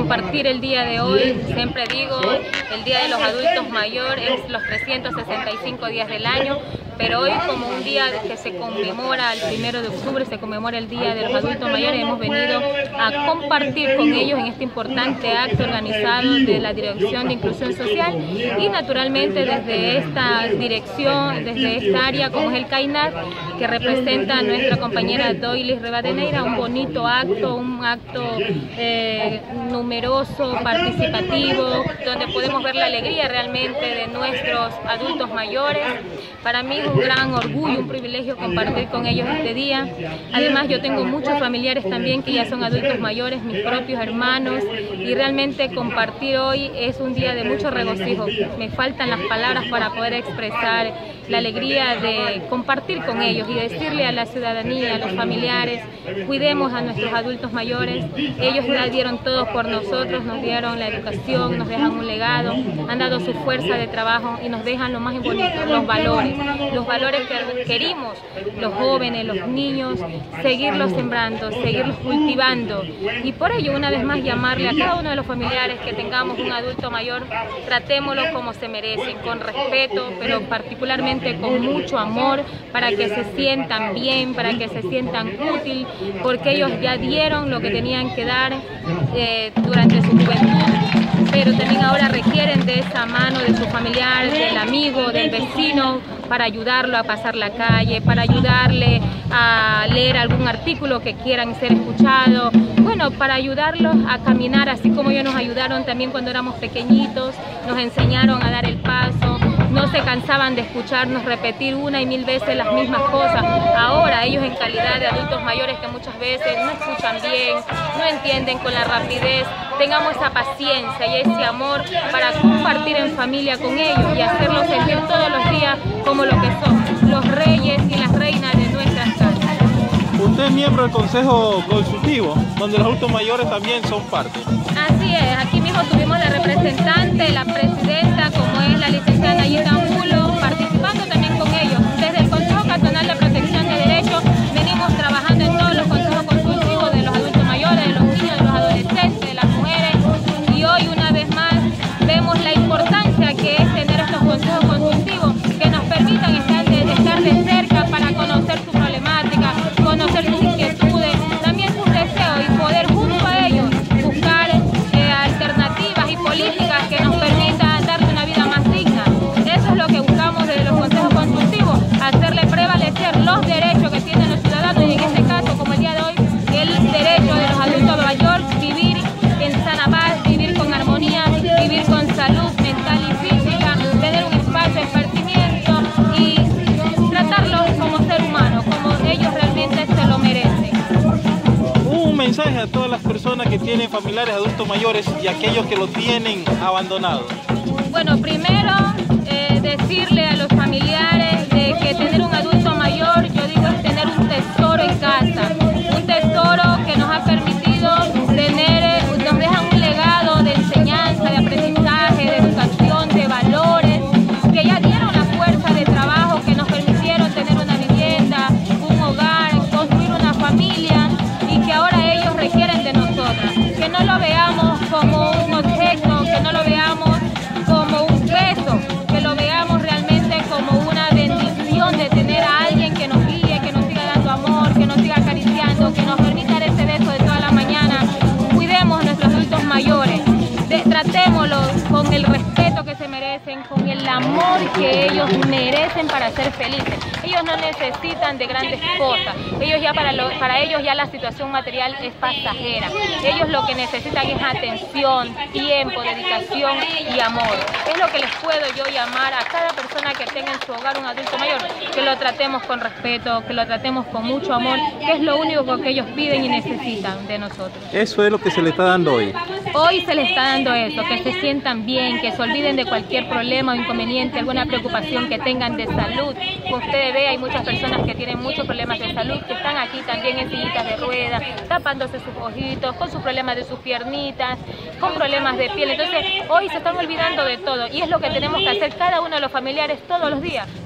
compartir el día de hoy. Siempre digo, el Día de los Adultos Mayores es los 365 días del año, pero hoy, como un día que se conmemora el 1 de octubre, se conmemora el Día de los Adultos Mayores, hemos venido a compartir con ellos en este importante acto organizado de la Dirección de Inclusión Social y naturalmente desde esta dirección, desde esta área como es el CAINAT, que representa a nuestra compañera Doilis Rivadeneira, un bonito acto, un acto numeroso, participativo, donde podemos ver la alegría realmente de nuestros adultos mayores. Para mí es un gran orgullo, un privilegio compartir con ellos este día. Además, yo tengo muchos familiares también que ya son adultos mayores, mis propios hermanos, y realmente compartir hoy es un día de mucho regocijo. Me faltan las palabras para poder expresar la alegría de compartir con ellos y decirle a la ciudadanía, a los familiares, cuidemos a nuestros adultos mayores. Ellos ya dieron todo por nosotros, nos dieron la educación, nos dejan un legado, han dado su fuerza de trabajo y nos dejan lo más bonito, los valores que queremos los jóvenes, los niños, seguirlos sembrando, seguirlos cultivando. Y por ello, una vez más, llamarle a cada uno de los familiares que tengamos un adulto mayor, tratémoslo como se merecen, con respeto, pero particularmente con mucho amor, para que se sientan bien, para que se sientan útiles, porque ellos ya dieron lo que tenían que dar durante su juventud, pero también ahora requieren de esa mano de su familiar, del amigo, del vecino, para ayudarlo a pasar la calle, para ayudarle a leer algún artículo que quieran ser escuchado, bueno, para ayudarlos a caminar, así como ellos nos ayudaron también cuando éramos pequeñitos, nos enseñaron a dar el paso, no se cansaban de escucharnos repetir una y mil veces las mismas cosas. Ahora ellos, en calidad de adultos mayores que muchas veces no escuchan bien, no entienden con la rapidez, tengamos esa paciencia y ese amor para compartir en familia con ellos y hacerlos sentir todos los días como lo que son, los reyes y las reinas de nuestras casas. Usted es miembro del Consejo Consultivo, donde los adultos mayores también son parte. Así es, aquí mismo tuvimos la representante, la presidenta, como es la licenciada Nayita Angulo, participando también con ellos. Desde el Consejo Cantonal de Protección de Derechos venimos trabajando en todos los consejos consultivos de los adultos mayores, de los niños, de los adolescentes, de las mujeres, y hoy una vez más vemos la importancia que es tener estos consejos consultivos que nos permitan estar de cerca para conocer su problemática, conocer sus inquietudes, también sus deseos y poder junto a ellos buscar alternativas y políticas que nos permitan darle una vida más digna. Eso es lo que buscamos desde los consejos consultivos, hacerle prevalecer los derechos que tienen los ciudadanos y en este caso, como el día de hoy, el derecho de los adultos mayores, vivir en sana paz, vivir con armonía, vivir con salud mental y física, tener un espacio de esparcimiento y tratarlos como ser humano, como ellos realmente se lo merecen. Un mensaje a todas las personas que tienen familiares adultos mayores y aquellos que los tienen abandonados. Bueno, primero decirle a los familiares de que tener un adulto mayor, yo digo, es tener un tesoro en casa, un tesoro que nos ha permitido tener, nos dejan un legado de enseñanza, de aprendizaje, de educación, de valores, que ya dieron la fuerza de trabajo, que nos permitieron tener una vivienda, un hogar, construir una familia y que ahora ellos requieren de nosotras. Que no lo veamos como un objeto, que no lo veamos como un peso, que lo veamos realmente como una bendición de tener a alguien que nos guíe, que nos siga dando amor, que nos siga acariciando, que nos permita dar ese beso de toda la mañana. Cuidemos a nuestros adultos mayores, tratémoslos con el respeto que se merecen, con el amor que ellos merecen para ser felices. Ellos no necesitan de grandes cosas, ellos ya para ellos ya la situación material es pasajera. Ellos lo que necesitan es atención, tiempo, dedicación y amor. Es lo que les puedo yo llamar a cada persona que tenga en su hogar un adulto mayor, que lo tratemos con respeto, que lo tratemos con mucho amor, que es lo único que ellos piden y necesitan de nosotros. Eso es lo que se le está dando hoy. Hoy se les está dando eso, que se sientan bien, que se olviden de cualquier problema o inconveniente, alguna preocupación que tengan de salud. Como ustedes ven, hay muchas personas que tienen muchos problemas de salud, que están aquí también en sillitas de ruedas, tapándose sus ojitos, con sus problemas de sus piernitas, con problemas de piel. Entonces, hoy se están olvidando de todo y es lo que tenemos que hacer cada uno de los familiares todos los días.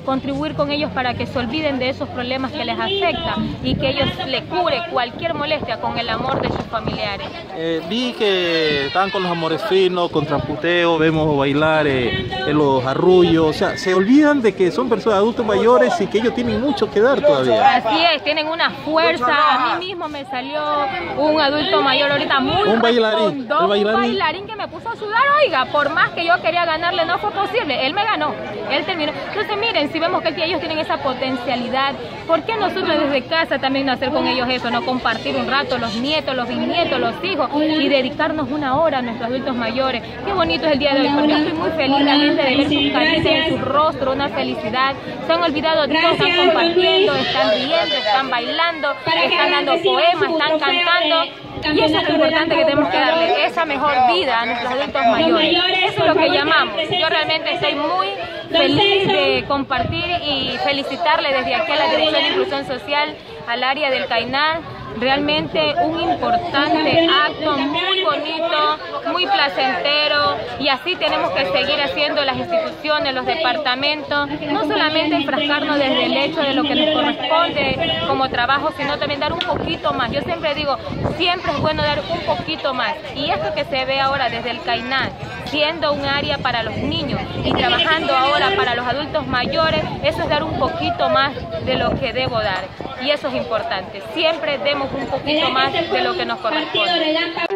contribuir con ellos para que se olviden de esos problemas que les afectan y que ellos le cure cualquier molestia con el amor de sus familiares. Vi que estaban con los amores finos, con tramputeo, vemos bailar en los arrullos, o sea, se olvidan de que son personas adultos mayores y que ellos tienen mucho que dar todavía. Así es, tienen una fuerza. A mí mismo me salió un adulto mayor ahorita muy un bailarín que me puso a sudar, oiga, por más que yo quería ganarle no fue posible, él me ganó, él terminó. Entonces miren, si vemos que ellos tienen esa potencialidad, ¿por qué nosotros desde casa también no hacer con ellos eso, no compartir un rato, los nietos, los bisnietos, los hijos y dedicarnos una hora a nuestros adultos mayores? Qué bonito es el día de hoy, porque yo estoy muy feliz la gente de ver sus caricias en su rostro, una felicidad, se han olvidado de todo, están compartiendo, están riendo, están bailando, están dando poemas, están cantando. Y eso es lo importante que tenemos que darle, esa mejor vida a nuestros adultos mayores. Eso es lo que llamamos. Yo realmente estoy muy feliz de compartir y felicitarle desde aquí a la Dirección de Inclusión Social, al área del Cainán. Realmente un importante acto, muy bonito, muy placentero, y así tenemos que seguir haciendo las instituciones, los departamentos, no solamente enfrascarnos desde el hecho de lo que nos corresponde como trabajo, sino también dar un poquito más. Yo siempre digo, siempre es bueno dar un poquito más, y esto que se ve ahora desde el Cainán, siendo un área para los niños y trabajando ahora para los adultos mayores, eso es dar un poquito más de lo que debo dar, y eso es importante, siempre demos un poquito más de lo que nos corresponde.